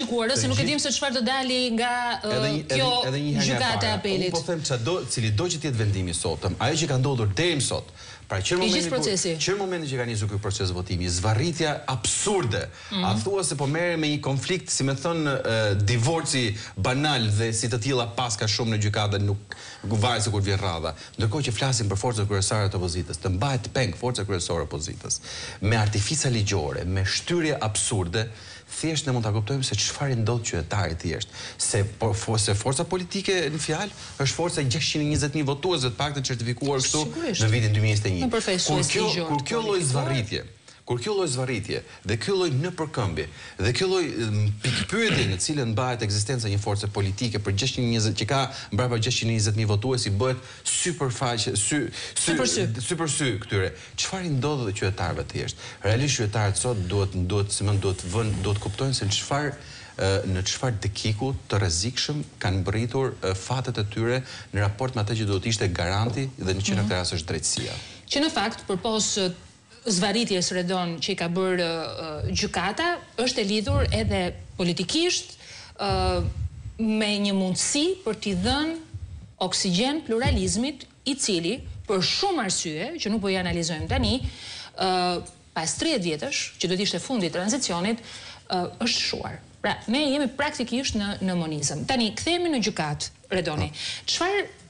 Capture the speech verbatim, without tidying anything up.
gjykuar, se nuk e dim se çfarë do dali nga kjo gjykata e apelit. Unë po them çado, cili do që të jetë vendimi sotëm, ajo që ka ndodhur deri më sot. Pra që në momentin që ka nisur ky proces votimi, zvarritja absurde, a thua se po merre me një konflikt, si më thon, divorci banal dhe si të tilla paska shumë në gjykata nuk varet se kur vjen radha. Ndërkohë që flasim për forcat kryesore të opozitës, të mbahet peng forca kryesore opozitës, me artifica ligjore, me shtyrje absurde, thjesht ne mund ta kuptojmë se çfarë ndodh qytetarit thjesht, se se forca politike në fjalë është forca gjashtëqind e njëzet mijë votuesve të paktën certifikuar këtu në vitin dy mijë e njëzet e një. Kur kjo lloj zvarritje, kur kjo lloj zvarritje dhe kjo lloj nëpërkëmbje dhe kjo lloj pikpyetje në cilën mbahet ekzistenca një force politike për gjashtëqind e njëzet që ka mbrapa gjashtëqind e njëzet mijë votuesi bëhet sypërfaqe, sy sypërsy këtyre. Çfarë i ndodh qytetarëve thjesht? Realisht qytetarët sot duhet duhet si më duhet vën duhet kuptojnë se çfarë në çfarë dekiku të rrezikshëm kanë mbërritur fatet e tyre në raport me atë që duhet ishte garanti dhe në që në këtë rast është drejtësia. Që në fakt përpos zvarritjes redon që i ka bërë gjykata, është e lidhur edhe politikisht me një mundësi për t'i dhënë oksigjen pluralizmit, i cili për shumë arsye, që nuk po i analizojmë tani, pas tridhjetë vjetësh, që do të ishte fundi i tranzicionit, është shuar. Pra, ne jemi praktikisht në në monizëm. Tani kthehemi në gjykatë, Redoni. Çfarë